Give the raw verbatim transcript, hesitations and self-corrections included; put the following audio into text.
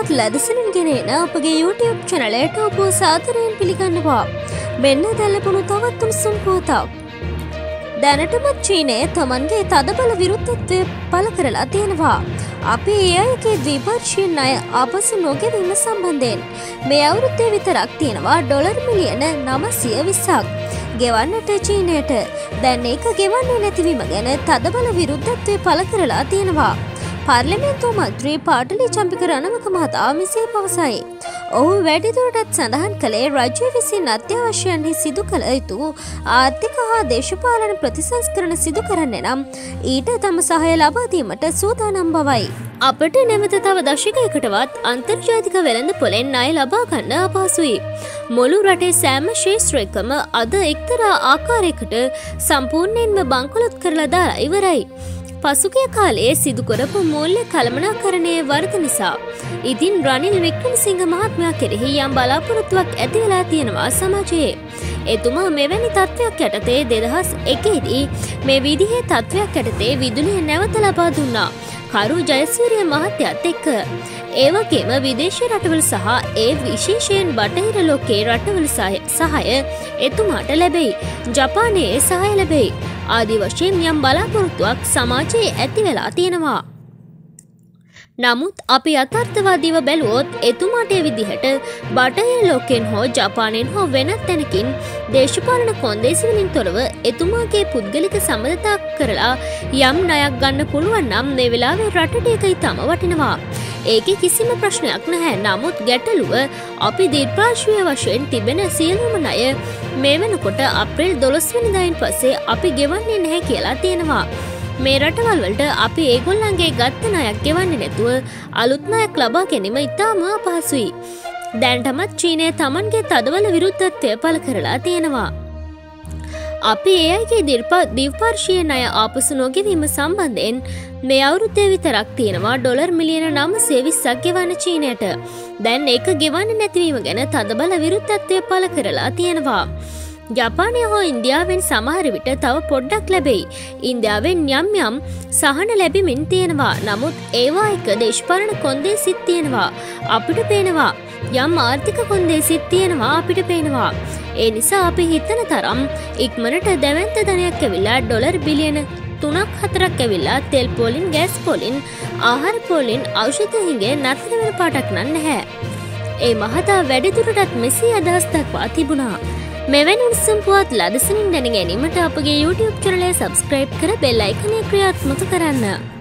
ලදසනින් ගෙනෙන අපගේ YouTube චැනලයට ඔබ සාදරයෙන් පිළිගන්නවා. මෙන්න දැලපුණු තවත් උණුසුම් පුවතක්. දැනටමත් චීනය තමන්ගේ තදබල විරුද්ධත්වය පළ කරලා තියෙනවා. අපි ඒ අයගේ ද්විපක්ෂීය ණය ආපසු නොගෙවීම සම්බන්ධයෙන් මේ අවුරුද්දේ විතරක් තියෙනවා ඩොලර් මිලියන නවසිය විස්සක්. ගෙවන්නට චීනයට දැන් ඒක ගෙවන්නේ නැතිවීම ගැන තදබල විරුද්ධත්වය පළ කරලා තියෙනවා. පාර්ලිමේන්තු මන්ත්‍රී පාටලි චම්පික රණවක මහතා මෙසේ පවසයි. ඔහු වැඩිදුරටත් සඳහන් කළේ රජය විසින් අත්‍යවශ්‍යයන්හි සිදු කළ යුතු ආර්ථික හා දේශපාලන ප්‍රතිසංස්කරණ සිදු කරන්නේ නම් ඊට තම සහාය ලබා දීමට සූදානම් බවයි. අපට නැවත තව දශකයකටවත් අන්තර්ජාතික වෙළඳ පොලෙන් ණය ලබා ගන්න අපහසුයි. මුළු රටේ සෑම ක්ෂේත්‍රයකම අද එක්තරා ආකාරයකට සම්පූර්ණයෙන්ම බංකොලොත් කරලා දාලා ඉවරයි. පසුගිය කාලයේ සිදු කරපු මූල්‍ය කළමනාකරණයේ වරද නිසා ඉතින් රනිල් වික්‍රමසිංහ මහත්මයා කෙරෙහි යම් බලාපොරොත්තුවක් ඇති වෙලා තියෙනවා සමාජයේ. එතුමා මෙවැනි තත්ත්වයක් යටතේ දෙදහස් එකේදී මේ විදිහේ තත්ත්වයක් යටතේ විදුලිය නැවත ලබා දුන්නා. කරු ජයසූරිය මහත්තයාත් එක්ක. ඒ වගේම විදේශ රටවල සහ ඒ විශේෂයෙන් බටහිර ලෝකයේ රටවල සහාය එතුමාට ලැබෙයි. ජපානයේ සහාය ලැබෙයි. ආදි වශයෙන් යම් බලාපොරොත්තුවක් සමාජයේ ඇති වෙලා තියෙනවා. නමුත් අපි යථාර්ථවාදීව බැලුවොත් එතුමාට ඒ විදිහට බටහිර ලෝකෙන් හෝ ජපානයෙන් හෝ වෙනත් තැනකින් දේශපාලන කොන්දේසි වලින් තොරව එතුමාගේ පුද්ගලික සම්බන්ධතා කරලා යම් ණයක් ගන්න පුළුවන් නම් මේ වෙලාවේ රටට ඒක ඉතාම වටිනවා. ඒකේ කිසිම ප්‍රශ්නයක් නැහැ. නමුත් ගැටලුව අපි දීර්ඝායුෂීය වශයෙන් තිබෙන සියලුම ණය මේ වෙනකොට අප්‍රේල් දොළොස් වෙනිදායින් පස්සේ අපි ගෙවන්නේ නැහැ කියලා තියෙනවා. මේ රටවල් වලට අපි ඒගොල්ලන්ගේ ගත්ත ණයක් ගෙවන්නේ නැතුව අලුත් ණයක් ලබා ගැනීම ඉතාම අපහසුයි. දැනටමත් චීනය තමන්ගේ තදබල විරුද්ධත්වය පළ කරලා තියෙනවා. අපි ඒ අයගේ ද්විපක්ෂීය ණය ආපසු නොගෙවීම සම්බන්ධයෙන් මේ අවුරුද්දේ විතරක් තියෙනවා ඩොලර් මිලියන නවසිය විස්සක් ගෙවන්න චීනයට. දැන් ඒක ගෙවන්නේ නැතිවීම ගැන තදබල විරුද්ධත්වය පළ කරලා තියෙනවා. ජපානය හෝ ඉන්දියාවෙන් සමහර විට තව පොඩ්ඩක් ලැබෙයි. ඉන්දියාවෙන් යම් යම් සහන ලැබෙමින් තියෙනවා. නමුත් ඒවා එක දේශපාලන කොන්දේසිත් තියෙනවා. අපිට පේනවා. යම් ආර්ථික කොන්දේසිත් තියෙනවා අපිට පේනවා. ඒ නිසා අපි හිතන තරම් ඉක්මනට දැවැන්ත ධනයක් ඇවිල්ලා ඩොලර් බිලියන තුනක් හතරක් ඇවිල්ලා තෙල් පොලින් ගෑස් පොලින් ආහාර පොලින් ඖෂධ හිඟේ නතර වෙන පාටක් නැහැ. ඒ මහතා වැඩිදුරටත් මෙසේ අදහස් දක්වා තිබුණා. මෙවැනි උණුසුම් පුවත් ලදසනින් දැන ගැනීමට අපගේ YouTube චැනලය සබ්ස්ක්‍රයිබ් කර බෙල් අයිකනය ක්‍රියාත්මක කරන්න.